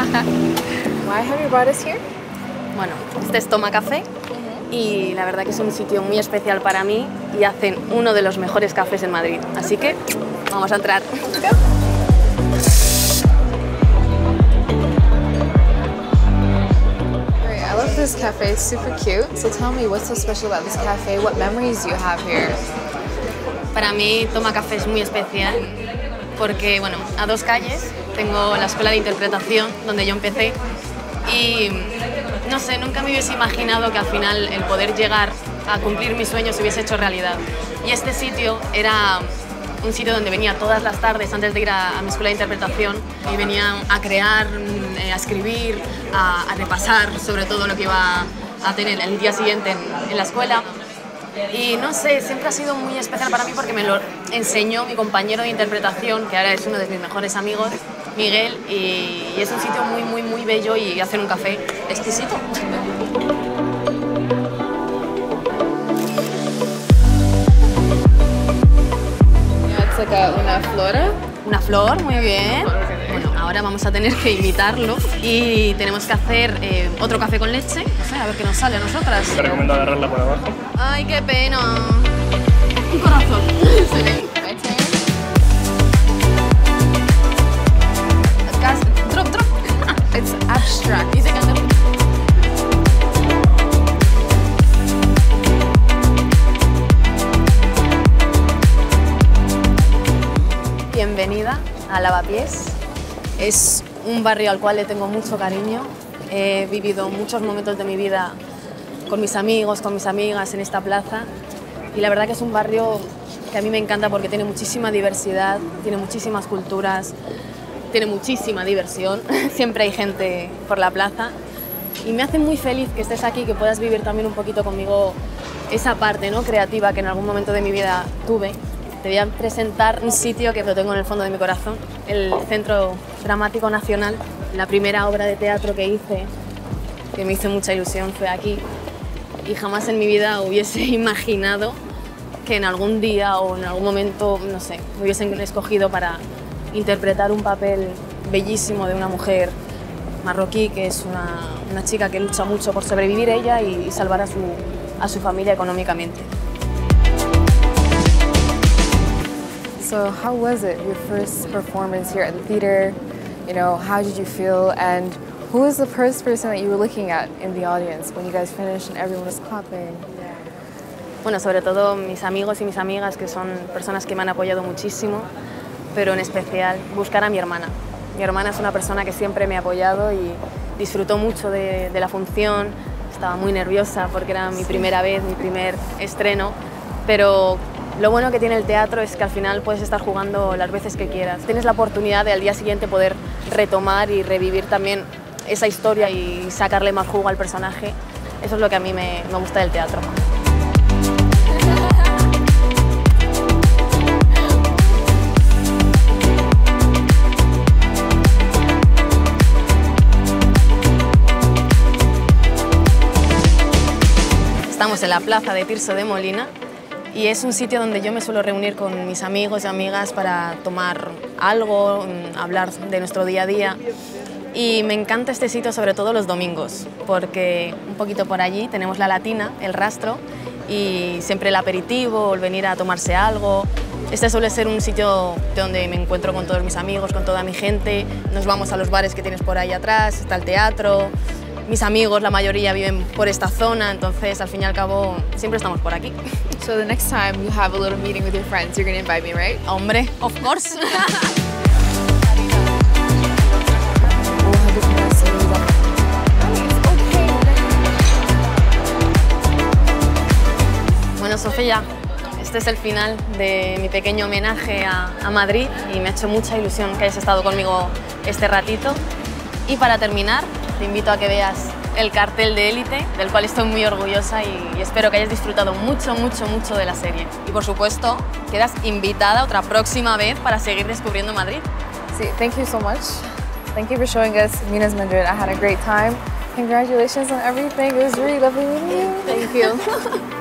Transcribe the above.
Why have you brought us here? Bueno, este es Toma Café y la verdad que es un sitio muy especial para mí y hacen uno de los mejores cafés en Madrid. Así que vamos a entrar. I love this cafe, it's super cute. So tell me, what's so special about this cafe? What memories do you have here? Para mí Toma Café es muy especial porque, bueno, a 2 calles tengo la escuela de interpretación donde yo empecé y, no sé, nunca me hubiese imaginado que al final el poder llegar a cumplir mis sueños se hubiese hecho realidad. Y este sitio era un sitio donde venía todas las tardes antes de ir a mi escuela de interpretación y venía a crear, a escribir, a repasar sobre todo lo que iba a tener el día siguiente en la escuela. Y no sé, siempre ha sido muy especial para mí porque me lo enseñó mi compañero de interpretación, que ahora es uno de mis mejores amigos, Miguel, y es un sitio muy, muy, muy bello y hacen un café exquisito. It's like una flora. Una flor, muy bien. Bueno, ahora vamos a tener que imitarlo y tenemos que hacer otro café con leche. No sé, a ver qué nos sale a nosotras. Te recomiendo agarrarla por abajo. Ay, qué pena. Un corazón. Drop, drop. It's abstract. Dice que hacerlo. Bienvenida a Lavapiés. Es un barrio al cual le tengo mucho cariño. He vivido muchos momentos de mi vida con mis amigos, con mis amigas en esta plaza y la verdad que es un barrio que a mí me encanta porque tiene muchísima diversidad, tiene muchísimas culturas, tiene muchísima diversión, siempre hay gente por la plaza y me hace muy feliz que estés aquí, que puedas vivir también un poquito conmigo esa parte, ¿no?, creativa que en algún momento de mi vida tuve. Te voy a presentar un sitio que lo tengo en el fondo de mi corazón, el Centro Dramático Nacional. La primera obra de teatro que hice, que me hizo mucha ilusión, fue aquí. Y jamás en mi vida hubiese imaginado que en algún día o en algún momento, no sé, me hubiesen escogido para interpretar un papel bellísimo de una mujer marroquí, que es una chica que lucha mucho por sobrevivir ella y salvar a su familia económicamente. So how was it, your first performance here at the theater? You know, how did you feel? And who was the first person that you were looking at in the audience when you guys finished and everyone was clapping? Bueno, sobre todo mis amigos y mis amigas, que son personas que me han apoyado muchísimo, pero en especial buscar a mi hermana. Mi hermana es una persona que siempre me ha apoyado y disfrutó mucho de la función. Estaba muy nerviosa porque era mi primera vez, mi primer estreno, pero lo bueno que tiene el teatro es que al final puedes estar jugando las veces que quieras. Tienes la oportunidad de al día siguiente poder retomar y revivir también esa historia y sacarle más jugo al personaje. Eso es lo que a mí me gusta del teatro. Estamos en la plaza de Tirso de Molina y es un sitio donde yo me suelo reunir con mis amigos y amigas para tomar algo, hablar de nuestro día a día. Y me encanta este sitio sobre todo los domingos, porque un poquito por allí tenemos la Latina, el Rastro, y siempre el aperitivo, el venir a tomarse algo. Este suele ser un sitio donde me encuentro con todos mis amigos, con toda mi gente. Nos vamos a los bares que tienes por ahí atrás, está el teatro. Mis amigos, la mayoría viven por esta zona, entonces al fin y al cabo siempre estamos por aquí. So the next time you have a little meeting with your friends, you're going to invite me, right? Hombre, of course. Bueno, Sofía, este es el final de mi pequeño homenaje a Madrid y me ha hecho mucha ilusión que hayas estado conmigo este ratito. Y para terminar, te invito a que veas el cartel de Élite, del cual estoy muy orgullosa y espero que hayas disfrutado mucho, mucho, mucho de la serie. Y por supuesto, quedas invitada otra próxima vez para seguir descubriendo Madrid. Sí, thank you so much. Thank you for showing us Minas Madrid. I had a great time. Congratulations on everything. It was really lovely meeting you. Thank you.